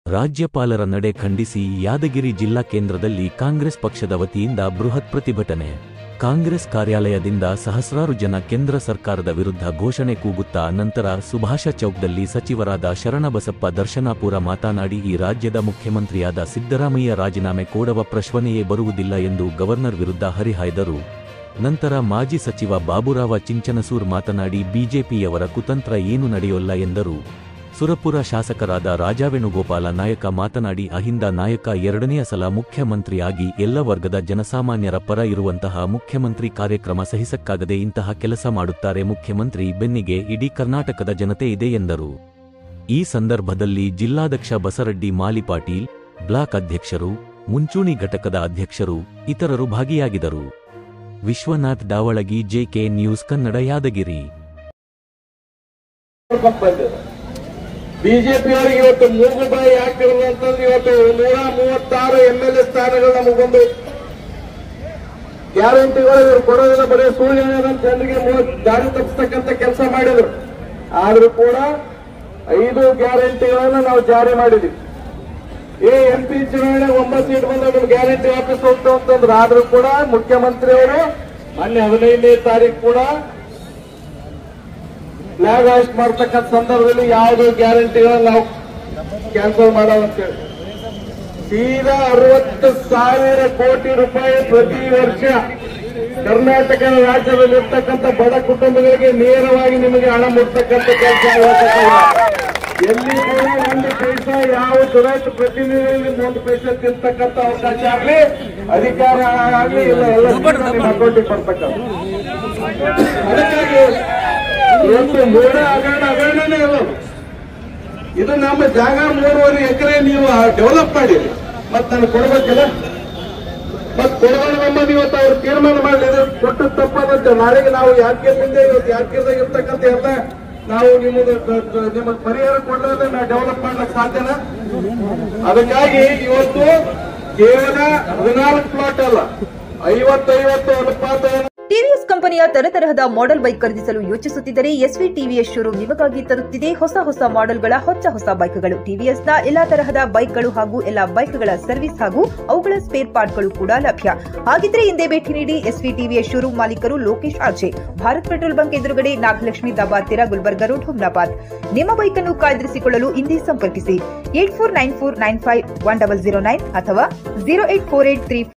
ರಾಜ್ಯಪಾಲರ ನಡೆ ಖಂಡಿಸಿ ಯಾದಗಿರಿ ಜಿಲ್ಲಾ ಕೇಂದ್ರದಲ್ಲಿ ಕಾಂಗ್ರೆಸ್ ಪಕ್ಷದ ವತಿಯಿಂದ ಬೃಹತ್ ಪ್ರತಿಭಟನೆ. ಕಾಂಗ್ರೆಸ್ ಕಾರ್ಯಾಲಯದಿಂದ ಸಹಸ್ರಾರು ಜನ ಕೇಂದ್ರ ಸರ್ಕಾರದ ವಿರುದ್ಧ ಘೋಷಣೆ ಕೂಗುತ್ತಾ ನಂತರ ಸುಭಾಷ ಚೌಕ್ದಲ್ಲಿ ಸಚಿವರಾದ ಶರಣಬಸಪ್ಪ ದರ್ಶನಾಪುರ ಮಾತನಾಡಿ, ಈ ರಾಜ್ಯದ ಮುಖ್ಯಮಂತ್ರಿಯಾದ ಸಿದ್ದರಾಮಯ್ಯ ರಾಜೀನಾಮೆ ಕೊಡುವ ಪ್ರಶ್ನೆಯೇ ಬರುವುದಿಲ್ಲ ಎಂದು ಗವರ್ನರ್ ವಿರುದ್ಧ ಹರಿಹಾಯ್ದರು. ನಂತರ ಮಾಜಿ ಸಚಿವ ಬಾಬುರಾವ ಚಿಂಚನಸೂರ್ ಮಾತನಾಡಿ, ಬಿಜೆಪಿಯವರ ಕುತಂತ್ರ ಏನೂ ನಡೆಯೋಲ್ಲ ಎಂದರು. ಸುರಪುರ ಶಾಸಕರಾದ ರಾಜವೇಣುಗೋಪಾಲ ನಾಯಕ ಮಾತನಾಡಿ, ಅಹಿಂದ ನಾಯಕ ಎರಡನೆಯ ಸಲ ಮುಖ್ಯಮಂತ್ರಿಯಾಗಿ ಎಲ್ಲ ವರ್ಗದ ಜನಸಾಮಾನ್ಯರ ಪರ ಇರುವಂತಹ ಮುಖ್ಯಮಂತ್ರಿ ಕಾರ್ಯಕ್ರಮ ಸಹಿಸಕ್ಕಾಗದೆ ಇಂತಹ ಕೆಲಸ ಮಾಡುತ್ತಾರೆ. ಮುಖ್ಯಮಂತ್ರಿ ಬೆನ್ನಿಗೆ ಇಡೀ ಕರ್ನಾಟಕದ ಜನತೆ ಇದೆ ಎಂದರು. ಈ ಸಂದರ್ಭದಲ್ಲಿ ಜಿಲ್ಲಾಧ್ಯಕ್ಷ ಬಸರಡ್ಡಿ ಮಾಲಿಪಾಟೀಲ್, ಬ್ಲಾಕ್ ಅಧ್ಯಕ್ಷರು, ಮುಂಚೂಣಿ ಘಟಕದ ಅಧ್ಯಕ್ಷರು ಇತರರು ಭಾಗಿಯಾಗಿದ್ದರು. Vishwanath Davalagi, JK news Kannada, Yadgiri. ಬಿಜೆಪಿಯವರಿಗೆ ಇವತ್ತು ಮೂಗುಬಾಯಿ ಹಾಕಿರೋದು ಅಂತಂದ್ರೆ ಇವತ್ತು 136 MLA ಸ್ಥಾನಗಳು ನಮಗೊಂದು ಗ್ಯಾರಂಟಿಗಳು ಇವರು ಕೊಡೋದಿಲ್ಲ, ಬರೀ ಸುಳ್ಳು ಜನರಿಗೆ ದಾರಿ ತಪ್ಪಿಸ್ತಕ್ಕಂಥ ಕೆಲಸ ಮಾಡಿದ್ರು. ಆದ್ರೂ ಕೂಡ 5 ಗ್ಯಾರಂಟಿಗಳನ್ನ ನಾವು ಜಾರಿ ಮಾಡಿದ್ವಿ. MP ಚುನಾವಣೆ 9 ಸೀಟ್ ಬಂದಾಗ ಗ್ಯಾರಂಟಿ ವಾಪಸ್ ಹೋಗ್ತಾವ ಅಂತಂದ್ರು. ಆದ್ರೂ ಕೂಡ ಮುಖ್ಯಮಂತ್ರಿಯವರು ಮೊನ್ನೆ 15ನೇ ತಾರೀಕು ಕೂಡ ಫ್ಲಾಗ್ ಹಾಸ್ಟ್ ಮಾಡ್ತಕ್ಕಂಥ ಸಂದರ್ಭದಲ್ಲಿ ಯಾವುದೋ ಗ್ಯಾರಂಟಿಗಳನ್ನ ನಾವು ಕ್ಯಾನ್ಸಲ್ ಮಾಡೋದಂತೇಳಿ ಸೀದಾ 60,000 ಕೋಟಿ ರೂಪಾಯಿ ಪ್ರತಿ ವರ್ಷ ಕರ್ನಾಟಕ ರಾಜ್ಯದಲ್ಲಿ ಇರ್ತಕ್ಕಂಥ ಬಡ ಕುಟುಂಬಗಳಿಗೆ ನೇರವಾಗಿ ನಿಮಗೆ ಹಣ ಮುಟ್ತಕ್ಕಂಥ ಕೆಲಸ ಎಲ್ಲಿ ಕೂಡ 1 ಪೈಸಾ ಯಾವ ದುರೈತ ಪ್ರತಿನಿಧಿಯಲ್ಲಿ 1 ಪೈಸಾ ತಿರ್ತಕ್ಕಂಥ ಅವಕಾಶ ಆಗಲಿ, ಅಧಿಕಾರ ಆಗಲಿ ಇಲ್ಲ, ಎಲ್ಲ ನಿಮ್ಮ ಅಕೌಂಟಿಗೆ ಬರ್ತಕ್ಕಂಥ. ಅದಕ್ಕಾಗಿ ಇವತ್ತು ಮೂಡ ಹಗರಣನೇ ಇಲ್ಲ. ಇದು ನಮ್ಮ ಜಾಗ 3.5 ಎಕರೆ ನೀವು ಡೆವಲಪ್ ಮಾಡಿರಿ, ಮತ್ ನನಗೆ ಕೊಡ್ಬೇಕಿಲ್ಲ, ಮತ್ ಕೊಡೋಣ ಇವತ್ತು ಅವ್ರು ತೀರ್ಮಾನ ಮಾಡಲಿದ್ರೆ ಕೊಟ್ಟು ತಪ್ಪದಂತೆ ನಾಳೆಗೆ ನಾವು ಯಾದಗಿರಿಯಿಂದ ಇವತ್ತು ಯಾದಗಿರಿದಾಗ ಇರ್ತಕ್ಕಂಥ ಎಲ್ಲ ನಾವು ನಿಮಗೆ ಪರಿಹಾರ ಕೊಡೋದ್ರೆ ನಾವು ಡೆವಲಪ್ ಮಾಡ್ಲಿಕ್ಕೆ ಸಾಧ್ಯನಾ? ಅದಕ್ಕಾಗಿ ಇವತ್ತು ಕೇವಲ 14 ಪ್ಲಾಟ್ ಅಲ್ಲ, 50 ಅನುಪಾತ. ಟಿವಿಎಸ್ ಕಂಪನಿಯ ತರತರಹದ ಮಾಡೆಲ್ ಬೈಕ್ ಖರೀದಿಸಲು ಯೋಚಿಸುತ್ತಿದ್ದರೆ ಎಸ್ವಿ ಟಿವಿಎಸ್ ಶೋರೂಮ್ ನಿಮಗಾಗಿ ತರುತ್ತಿದೆ ಹೊಸ ಮಾಡೆಲ್ಗಳ ಹೊಸ ಬೈಕ್ಗಳು. ಟಿವಿಎಸ್ನ ಎಲ್ಲಾ ತರಹದ ಬೈಕ್ಗಳು ಹಾಗೂ ಎಲ್ಲಾ ಬೈಕ್ಗಳ ಸರ್ವಿಸ್ ಹಾಗೂ ಅವುಗಳ ಸ್ಪೇರ್ ಪಾರ್ಟ್ಗಳು ಕೂಡ ಲಭ್ಯ. ಹಾಗಿದ್ರೆ ಹಿಂದೆ ಭೇಟಿ ನೀಡಿ. ಎಸ್ವಿ ಟಿವಿಎಸ್ ಶೋರೂಮ್ ಮಾಲೀಕರು Lokesh RJ, Bharat petrol bunk ಎದುರುಗಡೆ, ನಾಗಲಕ್ಷ್ಮಿ ದಾಬಾ ಹತ್ತಿರ, ಗುಲ್ಬರ್ಗ ರೋಡ್, ಹುಮ್ನಾಬಾದ್. ನಿಮ್ಮ ಬೈಕ್ ಅನ್ನು ಕಾಯ್ದಿರಿಸಿಕೊಳ್ಳಲು ಹಿಂದೆ ಸಂಪರ್ಕಿಸಿ 8494951009 ಅಥವಾ 08483